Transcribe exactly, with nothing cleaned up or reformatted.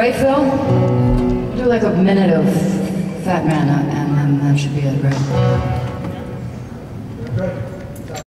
Right, Phil? Do like a minute of Fat Man, and then that should be it, right? Good.